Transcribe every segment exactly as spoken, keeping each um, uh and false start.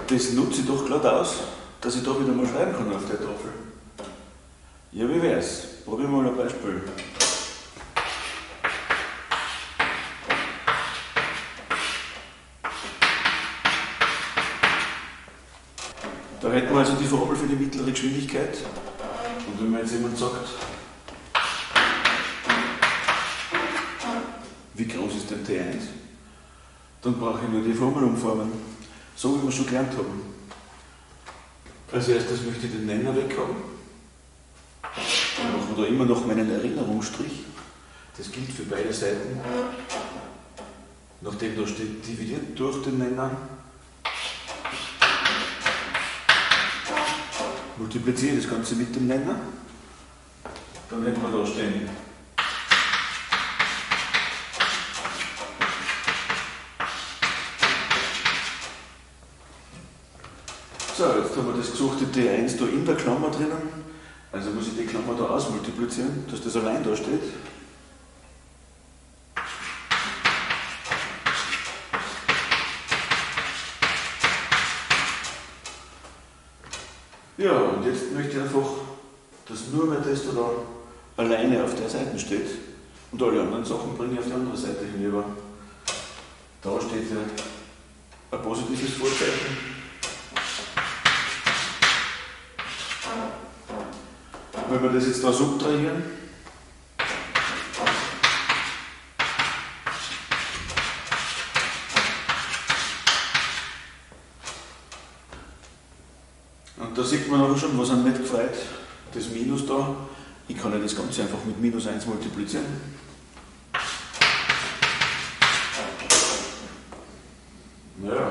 Das nutze ich doch gerade aus, dass ich da wieder mal schreiben kann auf der Tafel. Ja, wie wär's? Probieren wir mal ein Beispiel. Da hätten wir also die Formel für die mittlere Geschwindigkeit. Und wenn mir jetzt jemand sagt, wie groß ist denn T eins, dann brauche ich nur die Formel umformen, so wie wir schon gelernt haben. Als erstes möchte ich den Nenner weg haben. Dann machen wir da immer noch meinen Erinnerungsstrich. Das gilt für beide Seiten. Nachdem da steht dividiert durch den Nenner, multipliziere das Ganze mit dem Nenner, dann hätten wir da stehen. So, jetzt haben wir das gesuchte T eins da in der Klammer drinnen, also muss ich die Klammer da ausmultiplizieren, dass das allein da steht. Ja, und jetzt möchte ich einfach, dass nur mehr das da alleine auf der Seite steht und alle anderen Sachen bringe ich auf die andere Seite hinüber. Da steht ja ein positives Vorzeichen. Wenn wir das jetzt da subtrahieren, und da sieht man aber schon, was einem nicht gefreut, das Minus da. Ich kann ja das Ganze einfach mit minus eins multiplizieren. Naja.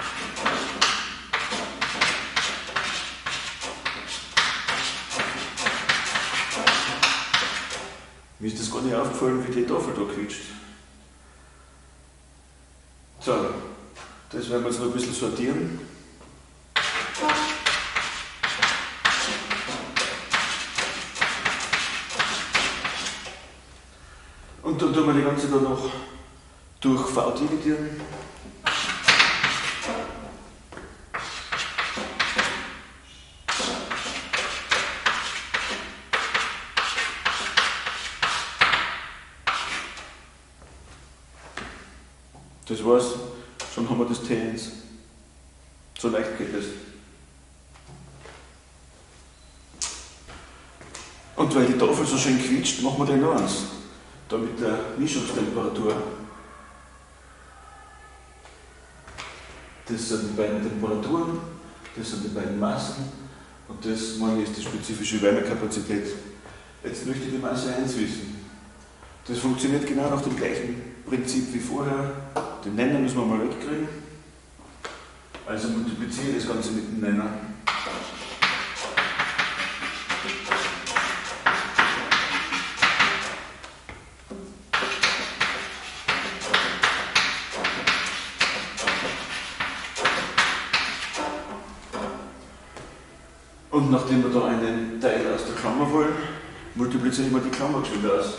Mir ist das gar nicht aufgefallen, wie die Tafel da quietscht. So, das werden wir jetzt noch ein bisschen sortieren. Und dann tun wir die ganze da noch durch V dividieren. Das war's, schon haben wir das T eins. So leicht geht es. Und weil die Tafel so schön quietscht, machen wir den noch eins. Da mit der Mischungstemperatur. Das sind die beiden Temperaturen, das sind die beiden Massen und das meine ich, ist die spezifische Wärmekapazität. Jetzt möchte ich die Masse eins wissen. Das funktioniert genau nach dem gleichen Prinzip wie vorher. Den Nenner müssen wir mal wegkriegen. Also multipliziere das Ganze mit dem Nenner. Und nachdem wir da einen Teil aus der Klammer wollen, multiplizieren wir die Klammer geschwind aus.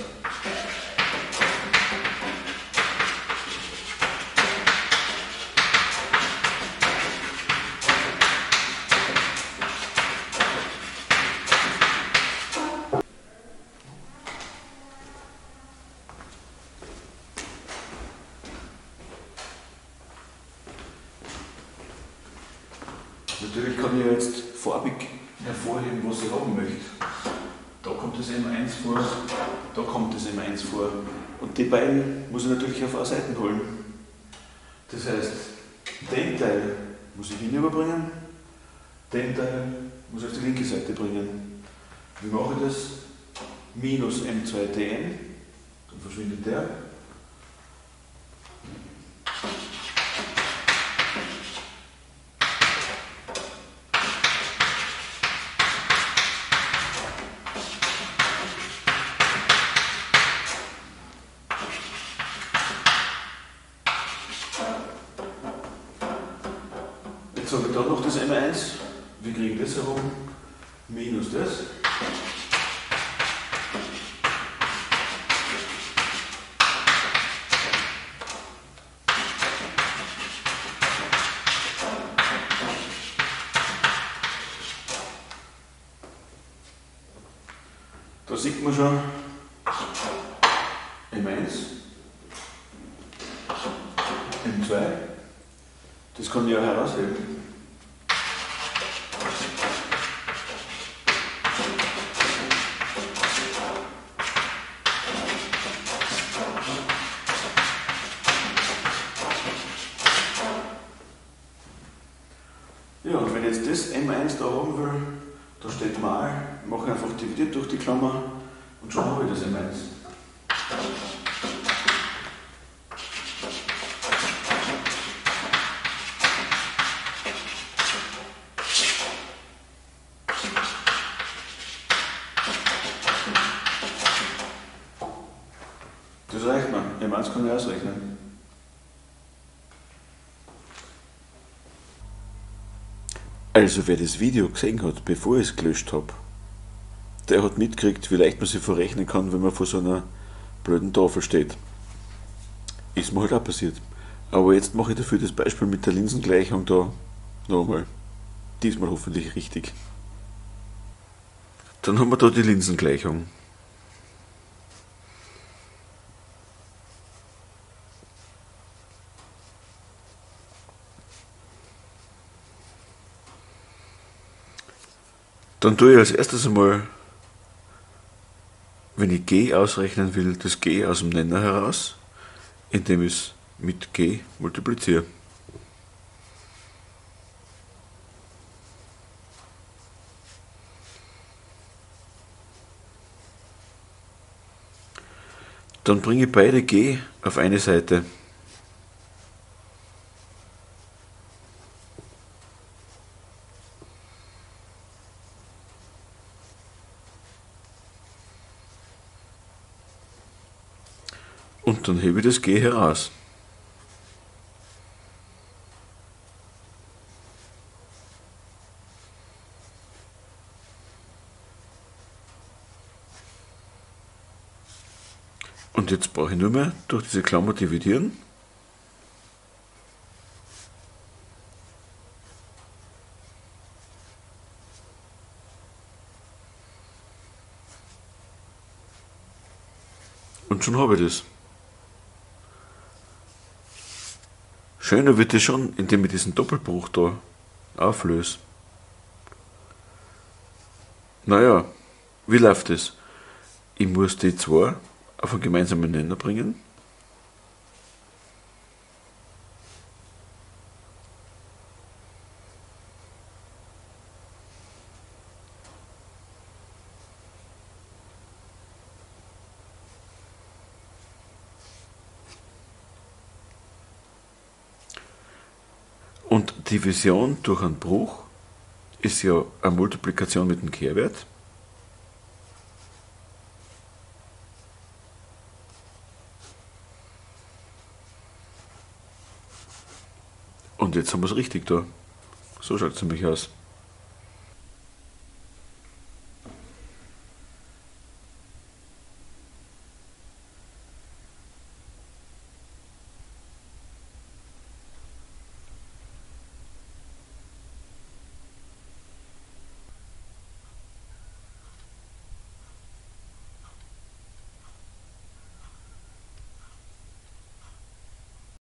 Natürlich kann ich jetzt farbig hervorheben, was ich haben möchte. Da kommt das M eins vor, da kommt das M eins vor. Und die beiden muss ich natürlich auf eine Seiten holen. Das heißt, den Teil muss ich hinüberbringen, den Teil muss ich auf die linke Seite bringen. Wie mache ich das? Minus M zwei T N, dann verschwindet der. Jetzt habe ich da noch das M eins. Wir kriegen das herum. Minus das. Da sieht man schon M eins, M zwei, das kann ich auch herausheben. Ja, und wenn ich jetzt das M eins da haben will, da steht mal, mache einfach dividiert durch die Klammer und schon habe ich das M eins. Das reicht mir. M eins kann ich ausrechnen. Also wer das Video gesehen hat, bevor ich es gelöscht habe, der hat mitgekriegt, wie leicht man sich verrechnen kann, wenn man vor so einer blöden Tafel steht. Ist mir halt auch passiert. Aber jetzt mache ich dafür das Beispiel mit der Linsengleichung da nochmal. Diesmal hoffentlich richtig. Dann haben wir da die Linsengleichung. Dann tue ich als erstes einmal, wenn ich G ausrechnen will, das G aus dem Nenner heraus, indem ich es mit G multipliziere. Dann bringe ich beide G auf eine Seite. Und dann hebe ich das G heraus. Und jetzt brauche ich nur mehr durch diese Klammer dividieren. Und schon habe ich das. Schöner wird es schon, indem ich diesen Doppelbruch da auflöse. Naja, wie läuft das? Ich muss die zwei auf einen gemeinsamen Nenner bringen. Und Division durch einen Bruch ist ja eine Multiplikation mit dem Kehrwert. Und jetzt haben wir es richtig da. So schaut es nämlich aus.